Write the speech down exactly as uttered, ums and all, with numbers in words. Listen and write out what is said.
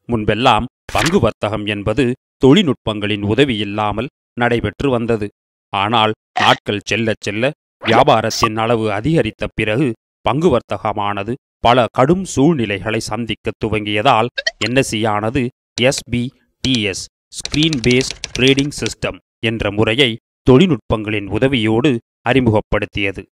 முன்பெல்லாம் பங்கு வர்த்தகம் என்பது தொழில்நுட்பங்களின் உதவி இல்லாமல் நடைபெற்று வந்தது. ஆனால் நாட்கள் செல்ல செல்ல வியாபாரத்தின் அளவு அதிகரித்த பிறகு பங்கு வர்த்தகமானது பல கடும் சூழ்நிலைகளை சந்திக்க துவங்கியதால் NSE SBTS screen based trading system என்ற முறையை தொழில்நுட்பங்களின் உதவியோடு அறிமுகப்படுத்தியது.